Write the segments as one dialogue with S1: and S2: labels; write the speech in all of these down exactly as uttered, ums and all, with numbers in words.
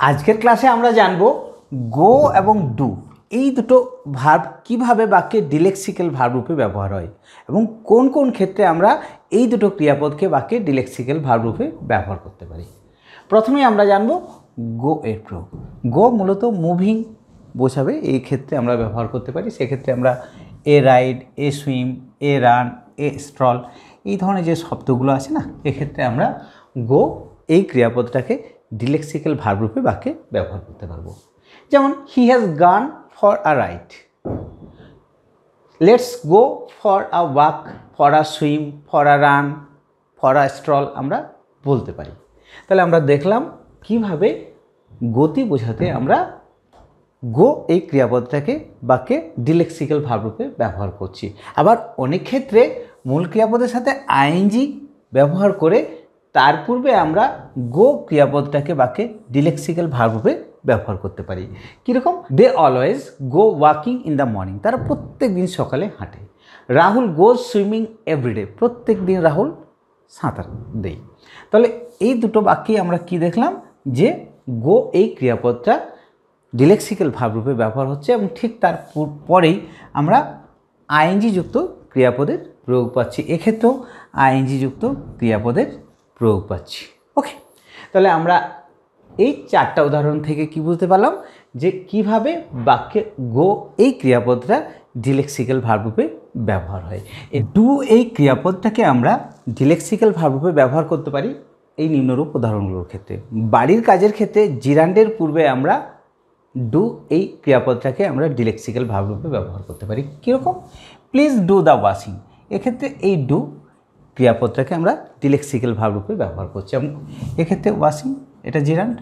S1: আজকের ক্লাসে আমরা জানবো গো এবং ডু এই দুটো ভার্ব কিভাবে বাক্যে ডিলেক্সিক্যাল ভার্ব রূপে ব্যবহার হয় এবং কোন কোন ক্ষেত্রে আমরা এই দুটো ক্রিয়াপদকে বাক্যে ডিলেক্সিক্যাল ভার্ব রূপে ব্যবহার করতে পারি। প্রথমে আমরা জানবো গো এর প্রয়োগ। গো মূলত মুভিং বোঝাবে, এই ক্ষেত্রে আমরা ব্যবহার করতে পারি। সেক্ষেত্রে আমরা a ride, a swim, a run, a stroll এই ধরনের যে শব্দগুলো আছে না, এক্ষেত্রে আমরা গো এই ক্রিয়াপদটাকে ডিলেক্সিক্যাল ভার্ব রূপে বাক্যে ব্যবহার করতে পারবো। যেমন he has gone for a ride, let's go for a walk, for a swim, for a run, for a stroll আমরা বলতে পারি। তাহলে আমরা দেখলাম কিভাবে গতি বোঝাতে আমরা গো এই ক্রিয়াপদটাকে বাক্যে ডিলেক্সিক্যাল ভার্ব রূপে ব্যবহার করছি। আবার অনেক ক্ষেত্রে মূল ক্রিয়াপদের সাথে আইএনজি ব্যবহার করে তার পূর্বে আমরা গো ক্রিয়াপদটাকে বাক্যে ডিলেক্সিক্যাল ভার্ব রূপে ব্যবহার করতে পারি। কীরকম? They always go walking in the morning, তারা প্রত্যেক দিন সকালে হাঁটে। রাহুল গোজ সুইমিং এভরিডে, প্রত্যেক দিন রাহুল সাঁতার দেয়। তাহলে এই দুটো বাক্যে আমরা কি দেখলাম যে গো এই ক্রিয়াপদটা ডিলেক্সিক্যাল ভার্ব রূপে ব্যবহার হচ্ছে এবং ঠিক তার পরেই আমরা আইএনজি যুক্ত ক্রিয়াপদের প্রয়োগ পাচ্ছি। এক্ষেত্রেও আইএনজি যুক্ত ক্রিয়াপদের প্রয়োগ পাচ্ছি। ওকে, তাহলে আমরা এই চারটা উদাহরণ থেকে কি বুঝতে পারলাম যে কিভাবে বাক্যে গো এই ক্রিয়াপদটা ডিলেক্সিক্যাল ভার্ব রূপে ব্যবহার হয়। এই ডু এই ক্রিয়াপদটাকে আমরা ডিলেক্সিক্যাল ভার্ব রূপে ব্যবহার করতে পারি এই নিম্নরূপ উদাহরণগুলোর ক্ষেত্রে। বাড়ির কাজের ক্ষেত্রে জিরান্ডের পূর্বে আমরা ডু এই ক্রিয়াপদটাকে আমরা ডিলেক্সিক্যাল ভার্ব রূপে ব্যবহার করতে পারি। কীরকম? প্লিজ ডু দ্য ওয়াশিং, এক্ষেত্রে এই ডু ক্রিয়াপদটাকে আমরা ডিলেক্সিক্যাল ভার্ব রূপে ব্যবহার করছি এবং এক্ষেত্রে ওয়াশিং এটা জিরান্ড।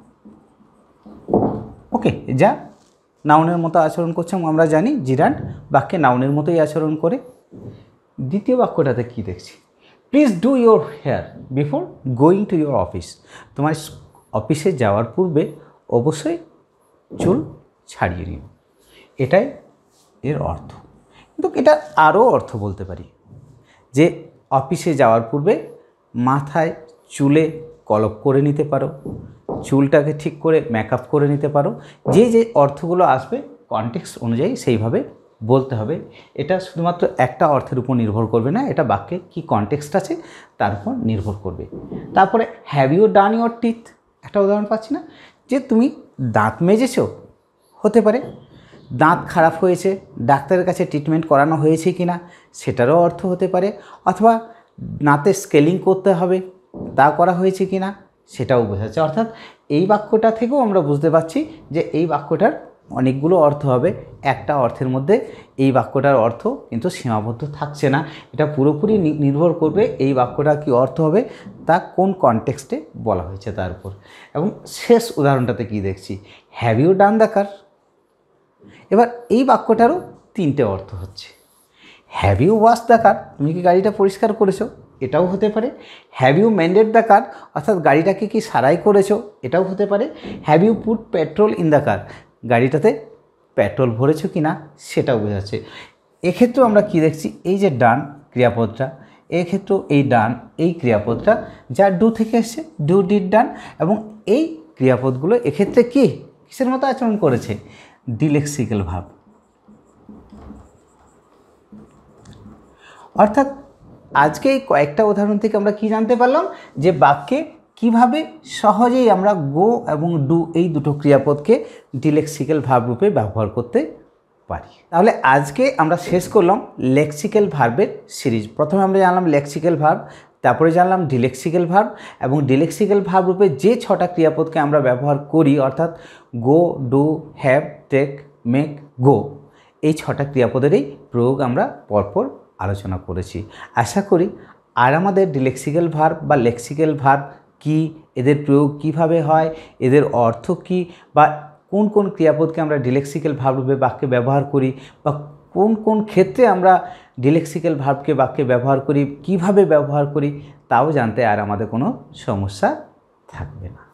S1: ওকে, যা নাউনের মতো আচরণ করছে আমরা জানি জিরান্ড বাক্যে নাউনের মতোই আচরণ করে। দ্বিতীয় বাক্যটাতে কি দেখছি? Please do your hair before going to your office, তোমার অফিসে যাওয়ার পূর্বে অবশ্যই চুল ছাড়িয়ে নিও, এটাই এর অর্থ। কিন্তু এটা আরও অর্থ বলতে পারি যে অফিসে যাওয়ার পূর্বে মাথায় চুলে কলপ করে নিতে পারো, চুলটাকে ঠিক করে মেকআপ করে নিতে পারো। যে যে অর্থগুলো আসবে কনটেক্সট অনুযায়ী সেইভাবে বলতে হবে। এটা শুধুমাত্র একটা অর্থের উপর নির্ভর করবে না, এটা বাক্যে কী কনটেক্সট আছে তার উপর নির্ভর করবে। তারপরে have you done your teeth, একটা উদাহরণ পাচ্ছি না যে তুমি দাঁত মেজেছো, হতে পারে দাঁত খারাপ হয়েছে, ডাক্তারের কাছে ট্রিটমেন্ট করানো হয়েছে কি না সেটারও অর্থ হতে পারে, অথবা দাঁতে স্কেলিং করতে হবে তা করা হয়েছে কি না সেটাও বোঝাচ্ছে। অর্থাৎ এই বাক্যটা থেকেও আমরা বুঝতে পারছি যে এই বাক্যটার অনেকগুলো অর্থ হবে, একটা অর্থের মধ্যে এই বাক্যটার অর্থ কিন্তু সীমাবদ্ধ থাকছে না। এটা পুরোপুরি নির্ভর করবে এই বাক্যটা কী অর্থ হবে তা কোন কনটেক্সটে বলা হয়েছে তার উপর। এবং শেষ উদাহরণটাতে কি দেখছি? Have you done the car. এবার এই বাক্যটারও তিনটে অর্থ হচ্ছে। Have you wash the car, তুমি কি গাড়িটা পরিষ্কার করেছো, এটাও হতে পারে। Have you mended the car, অর্থাৎ গাড়িটাকে কি সারাই করেছো, এটাও হতে পারে। Have you put petrol in the car, গাড়িটাতে পেট্রোল ভরেছো কি না সেটাও বোঝাচ্ছে। এক্ষেত্রেও আমরা কি দেখছি? এই যে ডান ক্রিয়াপদটা, এক্ষেত্রেও এই ডান এই ক্রিয়াপদটা যা ডু থেকে এসছে, ডু ডিড ডান, এবং এই ক্রিয়াপদগুলো এক্ষেত্রে কি কিসের মতো আচরণ করেছে? Delexical verb. অর্থাৎ আজকে এই কয়েকটা উদাহরণ থেকে আমরা কি জানতে পারলাম যে বাক্যে কিভাবে সহজেই আমরা গো এবং ডু এই দুটো ক্রিয়াপদকে ডিলেক্সিক্যাল ভার্ব রূপে ব্যবহার করতে পারি। তাহলে আজকে আমরা শেষ করলাম লেক্সিক্যাল ভার্বের সিরিজ। প্রথমে আমরা জানলাম লেক্সিক্যাল ভার্ব, তারপরে জানলাম ডিলেক্সিক্যাল ভার্ব, এবং ডিলেক্সিক্যাল ভার্ব রূপে যে ছটা ক্রিয়াপদকে আমরা ব্যবহার করি অর্থাৎ go, do, have, take, make, go, এই ছটা ক্রিয়াপদেরই প্রয়োগ আমরা পরপর আলোচনা করেছি। আশা করি আর আমাদের ডিলেক্সিক্যাল ভার্ব বা লেক্সিক্যাল ভার্ব কি, এদের প্রয়োগ কিভাবে হয়, এদের অর্থ কি, বা কোন কোন ক্রিয়াপদকে আমরা ডিলেক্সিক্যাল ভার্ব রূপে বাক্যে ব্যবহার করি, বা কোন কোন ক্ষেত্রে আমরা ডিলেক্সিক্যাল ভার্বকে বাক্যে ব্যবহার করি, কিভাবে ব্যবহার করি, তাও জানতে আর আমাদের কোনো সমস্যা থাকবে না।